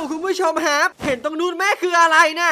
คุณผู้ชมครับเห็นตรงนู้นแม่คืออะไรนะ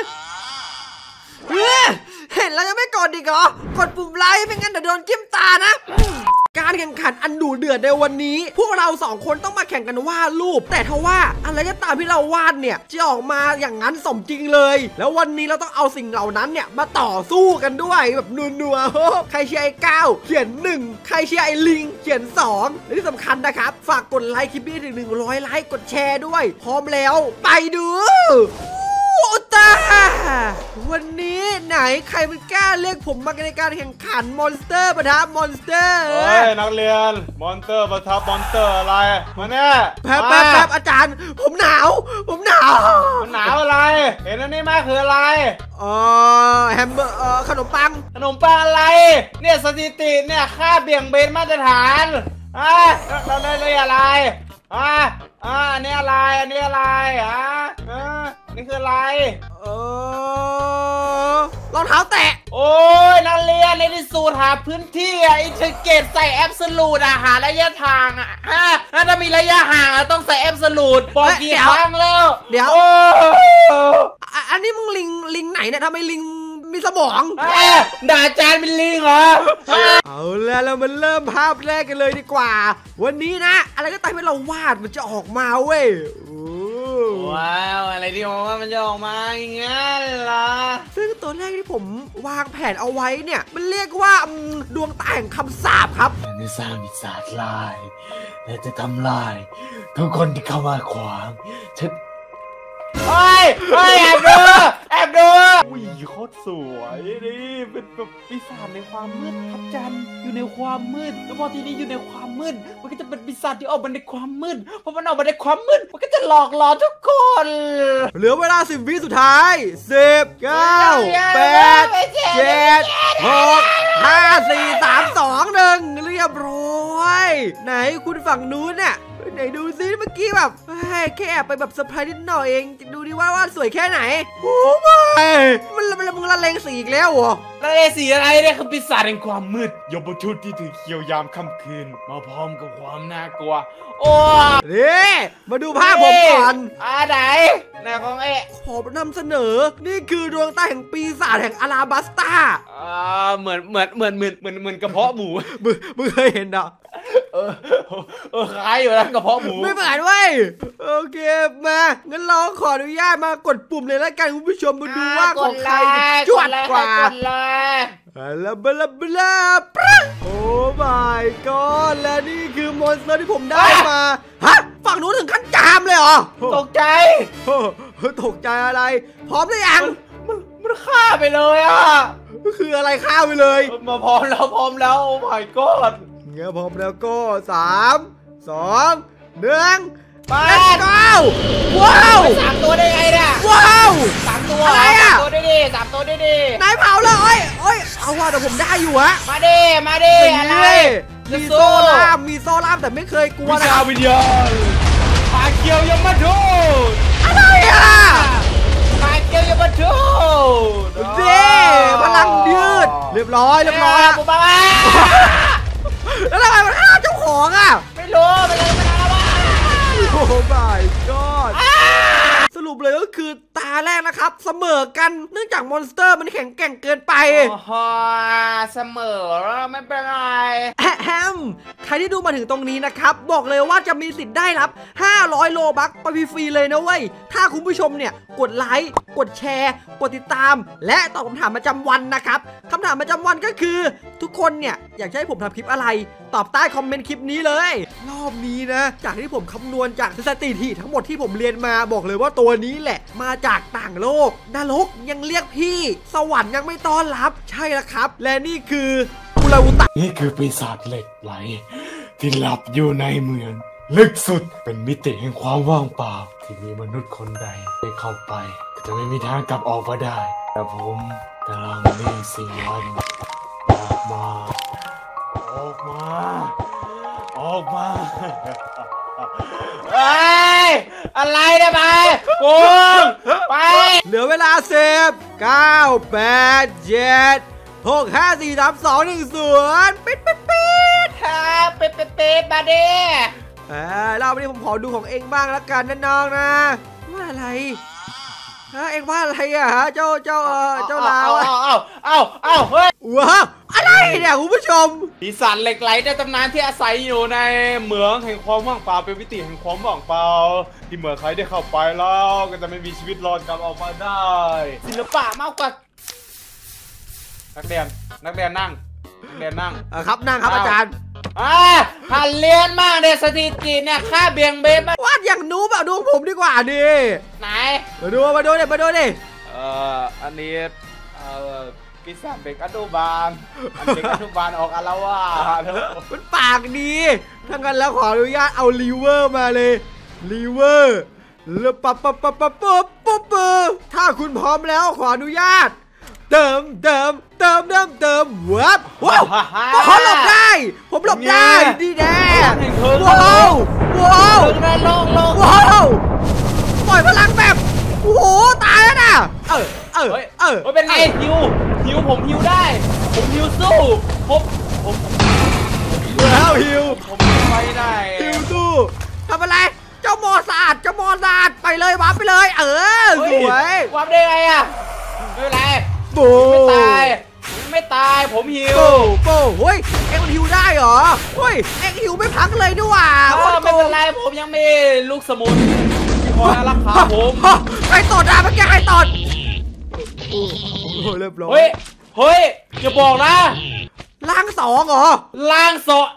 เห็นแล้วยังไม่กดอีกเหรอกดปุ่มไลค์ไม่งั้นเดี๋ยวโดนจิ้มตานะการแข่งขันอันดุเดือดในวันนี้พวกเรา2 คนต้องมาแข่งกันวาดรูปแต่ทว่าอะไรก็ตามที่เราวาดเนี่ยจะออกมาอย่างนั้นสมจริงเลยแล้ววันนี้เราต้องเอาสิ่งเหล่านั้นเนี่ยมาต่อสู้กันด้วยแบบนัวๆใครเชียร์ไอ้9เขียน1ใครเชียร์ไอ้ลิงเขียน2และที่สำคัญนะครับฝากกดไลค์คลิปนี้ถึง100 ไลค์กดแชร์ด้วยพร้อมแล้วไปดูตาวันนี้ไหนใครมันกล้าเรียกผมมาในการแข่งขันมอนสเตอร์ปะทะมอนสเตอร์เฮ้ยนักเรียนมอนสเตอร์ปะทะมอนสเตอร์อะไรมาเนี่ยแป๊บอาจารย์ผมหนาวมันหนาวอะไรเห็นอันนี้ไหมคืออะไรแฮมเบอร์ขนมปังอะไรเนี่ยสถิติเนี่ยค่าเบี่ยงเบนมาตรฐานเราได้อะไรอันนี้อะไรนี่คืออะไรรองเท้าแตะโอ้ยนักเรียนในที่สุดหาพื้นที่อินเทอร์เกตใส่แอบสูตหาระยะทางถ้ามีระยะห่างต้องใส่แอบสูตบอกกี่ครั้งแล้วเดี๋ยวอันนี้มึงลิงไหนเนี่ยทำไมลิงมีสมองด่าจานเป็นลิงเหรอเอาแล้วเรามาเริ่มภาพแรกกันเลยดีกว่าวันนี้นะอะไรก็ตามที่เราวาดมันจะออกมาเว้ยว้าวอะไรที่ว่ามันจะออกมาอย่างเงี้ยล่ะซึ่งตัวแรกที่ผมวางแผนเอาไว้เนี่ยมันเรียกว่าดวงตาแห่งคำสาปครับฉันจะสร้างปีศาจลายและจะทำลายทุกคนที่เข้ามาขวางฉันแอบดูอุ้ยโคตรสวยนี่เป็นแบบปีศาจในความมืดพับจันอยู่ในความมืดแล้วพอทีนี้อยู่ในความมืดมันก็จะเป็นปีศาจที่ออกมาในความมืดพอมันออกมาในความมืดมันก็จะหลอกหลอนทุกคนเหลือเวลา10 วิสุดท้าย10 9 8 7 6 5 4 3 2 1เรียบร้อยไหนคุณฝั่งนู้นเนี่ยไหนดูซิเมื่อกี้แบบแค่แอบไปแบบเซอร์ไพรส์นิดหน่อยเองดูดิว่าสวยแค่ไหนโอ้ไม่มึงละเลงสีอีกแล้วเหรอละเลงสีอะไรเนี่ยคือปีศาจแห่งความมืดยมชุดที่ถือเขียวยามค่ำคืนมาพร้อมกับความน่ากลัวโอ้นี่มาดูภาพผมก่อนไหนของขอนำเสนอนี่คือดวงตาแห่งปีศาจแห่งอาราบัสตาเหมือนกระเพาะหมูมึงเคยเห็นเหรอคล้ายอยู่นะกระเพาะหมูไม่เหมือนเว้ยโอเคมางั้นเราขออนุญาตมากดปุ่มเลยแล้วกันคุณผู้ชมมาดูว่าของใครจวดกว่าแล้วบลาโอ้ my god และนี่คือมอนสเตอร์ที่ผมได้มาฝั่งนู้นถึงขั้นจามเลยเหรอตกใจอะไรพร้อมหรือยังมันฆ่าไปเลยคืออะไรฆ่าไปเลยมาพร้อมแล้วโอ้ my god เงี้ยพร้อมแล้วก็3 2 1 ไปว้าว 3 ตัวได้ไงเนี่ยว้าว 3 ตัวอะไร 3 ตัวได้ดินายเผาเลยเอาว่าแต่ผมได้อยู่มาดิอะไรมีโซล่ามแต่ไม่เคยกลัวนะวิญญาณปาเกียวยมทูตอะไรปาเกียวยมทูตเด้พลังยืดเรียบร้อยแล้วทำไมมันฆ่าเจ้าของไม่รู้มันอะไรวะโอ้ my god สรุปเลยก็คือตาแรกนะครับเสมอกันเนื่องจากมอนสเตอร์มันแข็งแกร่งเกินไปเสมอไม่เป็นไรใครที่ดูมาถึงตรงนี้นะครับบอกเลยว่าจะมีสิทธิ์ได้รับ500 โลบัคไปฟรีเลยนะเว้ยถ้าคุณผู้ชมเนี่ยกดไลค์กดแชร์กดติดตามและตอบคำถามประจำวันนะครับคำถามประจำวันก็คือทุกคนเนี่ยอยากให้ผมทำคลิปอะไรตอบใต้คอมเมนต์คลิปนี้เลยรอบนี้นะจากที่ผมคำนวณจากสถิติทั้งหมดที่ผมเรียนมาบอกเลยว่าตัวนี้แหละมาจากต่างโลกนรกยังเรียกพี่สวรรค์ยังไม่ต้อนรับใช่แล้วครับและนี่คือกุลาวุตะนี่คือปีศาจเหล็กไหลที่หลับอยู่ในเมืองลึกสุดเป็นมิติแห่งความว่างเปล่าที่มีมนุษย์คนใดได้เข้าไปก็จะไม่มีทางกลับออกมาได้แต่ผมกำลังมีสิ่งวันออกมาอะไรเนี่ยไปเหลือเวลา10 9 8 7 6 5 4 3 2 1 0ปิดครับปิดมาดิเราวันนี้ผมขอดูของเองบ้างละกันนะน้องนะอะไรฮะเอ็งว่าอะไรอะฮะเจ้าลาวเอาเฮ้ยว้าอะไรเนี่ยคุณผู้ชมปีศาจเหล็กไหลในตำนานที่อาศัยอยู่ในเหมืองแห่งความว่างเปล่าเป็นมิติแห่งความว่างเปล่าที่เมื่อใครได้เข้าไปแล้วก็จะไม่มีชีวิตรอดกลับออกมาได้ศิลปะมากกว่านักเรียนนั่งครับนั่งครับอาจารย์หันเรียนมากในสถิติเนี่ยค่าเบี่ยงเบนมาวาดอย่างนูบดูผมดีกว่าดิไหนมาดูดิอันนี้ปีศาจเด็กอนุบาลเด็กอนุบาลออกอาละวาดมันปากดีถ้างั้นแล้วขออนุญาตเอาลีเวอร์มาเลยลีเวอร์แล้วปั๊บถ้าคุณพร้อมแล้วขออนุญาตเติมวับว้าวผมหลบได้ดีแน่ว้าวปล่อยพลังแบบโอ้โหตายแล้วนะเป็นไงหิวผมหิวได้ผมหิวสู้ผมไปได้หิวสู้ทำอะไรเจ้ามอสาดไปเลยวับไปเลยสวยวับได้ไงอะไม่เป็นไรไม่ตายผมหิวเฮ้ยเอ็งมันหิวได้เหรอเฮ้ยเอ็งหิวไม่พักเลยด้วยว่ะไม่เป็นไรผมยังมีลูกสมุนที่คอยรักษาผมใครตดเมื่อกี้ใครตดโอ้เรียบร้อยเฮ้ยอย่าบอกนะล่าง2เหรอล่าง2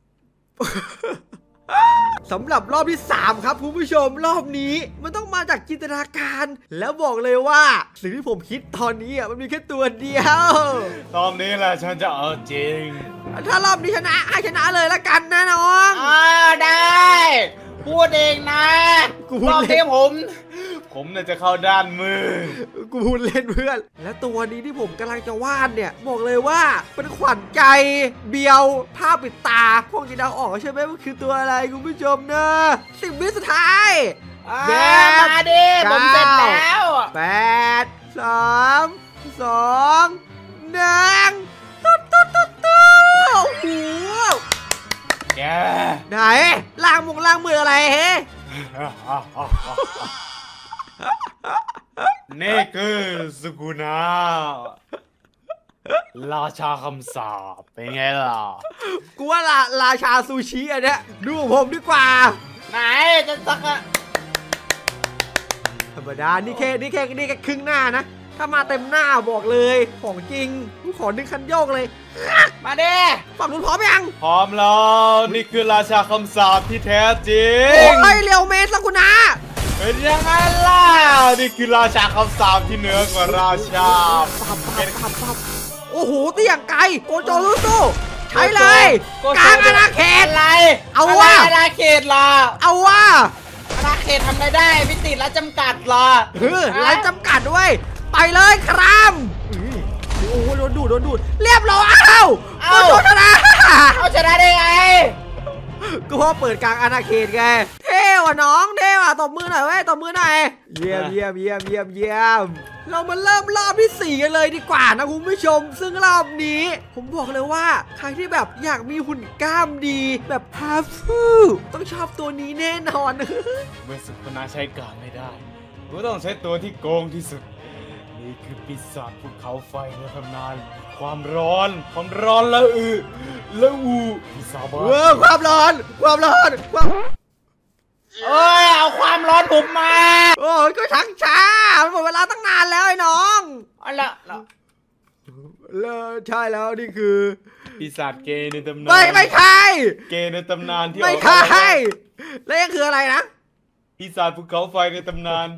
สำหรับรอบที่3ครับคุณผู้ชมรอบนี้มันต้องมาจากจินตนาการแล้วบอกเลยว่าสิ่งที่ผมคิดตอนนี้มันมีแค่ตัวเดียวรอบนี้แหละฉันจะเอาจริงถ้ารอบนี้ชนะให้ชนะเลยละกันนะน้องได้พูดเองนะรอบนี้ผมเนี่ยจะเข้าด้านมือกูพูดเล่นเพื่อนและตัวนี้ที่ผมกำลังจะวาดเนี่ยบอกเลยว่าเป็นขวัญใจเบียวภาพปิดตาพวกจะเดาออกใช่ไหมว่าคือตัวอะไรคุณผู้ชมนะ10 วิสุดท้ายมาดิผมเสร็จแล้ว 8 3 2 1ตุ๊ดโอ้โหไหนล้างมืออะไรเฮ้นี่คือสุกุนาราชาคำสาปเป็นไงล่ะกูว่าราชาซูชิอันเนี้ยดูผมดีกว่าไหนจะสักธรรมดานี่แค่ครึ่งหน้านะถ้ามาเต็มหน้าบอกเลยของจริงกูขอดึงคันโยกเลยมาดิฝั่งนู้นพร้อมยังพร้อมแล้วนี่คือราชาคำสาปที่แท้จริงโอ้ยเรียวเมสกุณาเป็นยังไงล่ะนี่คือราชาคำสาปที่เหนือกว่าราชาโอ้โหตีอย่างไกลโกโจสู้ใช้เลยกลางอาณาเขตอะไรเอาว่าอาณาเขตล่ะเอาว่าอาณาเขตทำอะไรได้มิติและจำกัดล่ะและจำกัดด้วยไปเลยครับโอ้โหโดนดูดเรียบร้อยเอาชนะได้ไงก็เพราะเปิดกลางอาณาเขตไงเท่ว่ะน้องเท่ว่ะตบมือหน่อยเว้ยตบมือหน่อยเยี่ยมเรามาเริ่มรอบที่4กันเลยดีกว่านะคุณผู้ชมซึ่งรอบนี้ผมบอกเลยว่าใครที่แบบอยากมีหุ่นกล้ามดีแบบฮาฟูต้องชอบตัวนี้แน่นอนเมื่อสุกุนาใช้การไม่ได้ก็ต้องใช้ตัวที่โกงที่สุดนี่คือปีศาจภูเขาไฟในตำนานความร้อนละอูปีศาจความร้อนเอาความร้อนผมมาโอ้ยก็ชักช้าหมดเวลาตั้งนานแล้วไอ้น้องใช่แล้วนี่คือปีศาจเกย์ในตำนานไม่ใช่เกย์ในตำนานที่ไม่ใช่แล้วยังคืออะไรนะปีศาจภูเขาไฟในตำนาน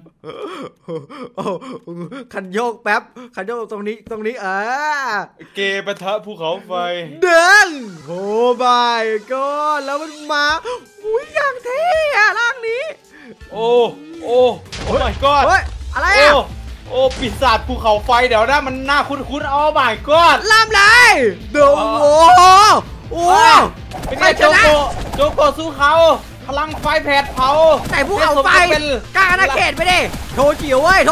คันโยกแป๊บคันโยกตรงนี้เกย์ปะทะภูเขาไฟเดินโอ้บายก็แล้วมันมาอุ้ยอย่างเท่อะร่างนี้โอ้my god อะไรอะโอ้ปีศาจภูเขาไฟเดี๋ยวนะมันน่าคุ้นโอ้ my god ล่ามเลยโอ้เป็นไงโจโกสู้เขาพลังไฟแผดเผาแต่ภูเขาไฟกลางอาณาเขตไปดิโทจิ๋วเว้ย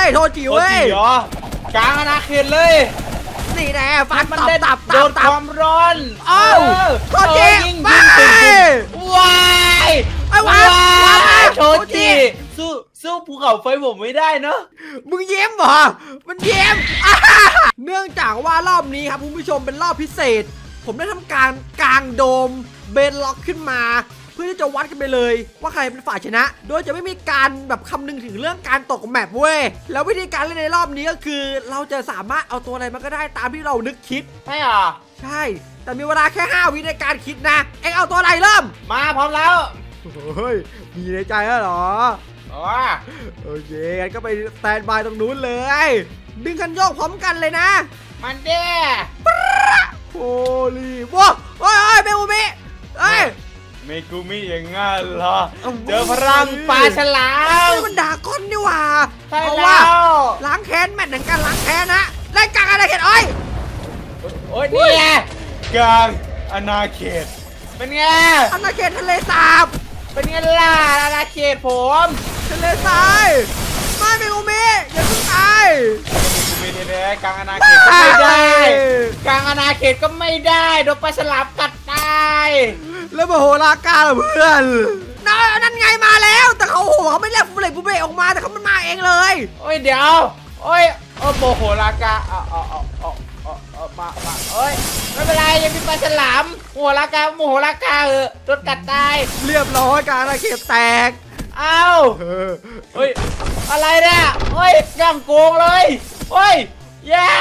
กลางอาณาเขตเลยนี่แน่ฟันมันได้โดนความร้อนโทจิไปวายโทจิสู้ภูเขาไฟผมไม่ได้เนาะมึงยิ้มเหรอมันยิ้มเนื่องจากว่ารอบนี้ครับคุณผู้ชมเป็นรอบพิเศษ ผมได้ทำการกางโดมเบนล็อกขึ้นมาเพื่อที่จะวัดกันไปเลยว่าใครเป็นฝ่ายชนะโดยจะไม่มีการแบบคำนึงถึงเรื่องการตกแมปเว้ยแล้ววิธีการเล่นในรอบนี้ก็คือเราจะสามารถเอาตัวอะไรมาก็ได้ตามที่เรานึกคิดใช่หรอใช่แต่มีเวลาแค่5 วิในการคิดนะเอ็งเอาตัวอะไรเริ่มมาพร้อมแล้วเฮ้ยมีในใจแล้วเหรออ๋อโอเคงั้นก็ไปสแตนบายตรงนู้นเลยดึงคันโยกพร้อมกันเลยนะมันเด้โอ้ลีว้าโอ้ยเบลมิเอ้ยเมกุมิอย่างงั้นเหรอเจอพลังปลาฉลามมันด่าก้อนนี่หว่าใช่เอาแล้ว่าว ล้างแค้นแมทหนังการล้างแค้นนะไล่กลางอะไรเข็ดอ้อยโอ้ยนี่ไงกลางอาณาเขตเป็นไงอาณาเขตทะเลสาบเป็นไงล่ะอาณาเขตผมทะเลทรายไม่เบลมิอย่าเพิ่งตายไม่ได้กลางอาณาเขตก็ไม่ได้กลางอาณาเขตก็ไม่ได้โดนปลาฉลามกัดตายแล้วโมโหลากาล่ะเพื่อนนั่นไงมาแล้วแต่เขาโหเขาไม่เรียกฟูเล็กฟูเบะออกมาแต่เขามันมาเองเลยโอ้ยเดี๋ยวโอ้ยโมโหลากามาโอ้ยไม่เป็นไรยังมีปลาฉลามโมโหลากาโดนกัดตายเรียบร้อยกลางอาณาเขตแตกเอ้าเฮ้ยอะไรเนี่ยโอ้ยย่างโกงเลยโอ้ยย่า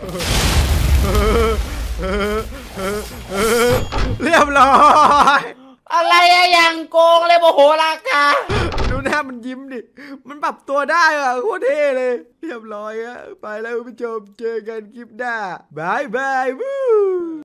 เรียบร้อยอะไรอะอย่างโกงเลยโมโหลากาดูหน้ามันยิ้มดิ มันปรับตัวได้อะโคตรเท่เลย เรียบร้อยอะไปแล้วคุณผู้ชมเจอกันคลิปหน้าบายบายวู้